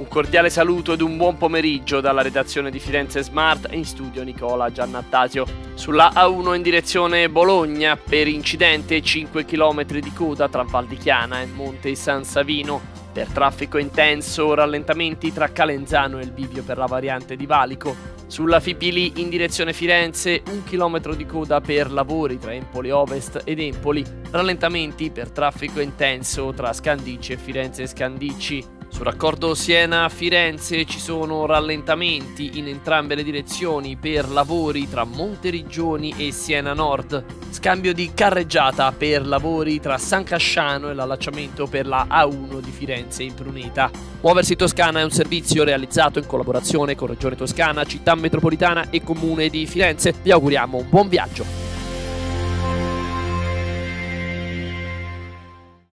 Un cordiale saluto ed un buon pomeriggio dalla redazione di Firenze Smart e in studio Nicola Giannattasio. Sulla A1 in direzione Bologna, per incidente 5 km di coda tra Val di Chiana e Monte San Savino. Per traffico intenso, rallentamenti tra Calenzano e il bivio per la variante di Valico. Sulla Fipili in direzione Firenze, 1 chilometro di coda per lavori tra Empoli Ovest ed Empoli. Rallentamenti per traffico intenso tra Scandicci e Firenze Scandicci. Sul raccordo Siena-Firenze ci sono rallentamenti in entrambe le direzioni per lavori tra Monteriggioni e Siena Nord. Scambio di carreggiata per lavori tra San Casciano e l'allacciamento per la A1 di Firenze in Pruneta. Muoversi Toscana è un servizio realizzato in collaborazione con Regione Toscana, Città Metropolitana e Comune di Firenze. Vi auguriamo un buon viaggio.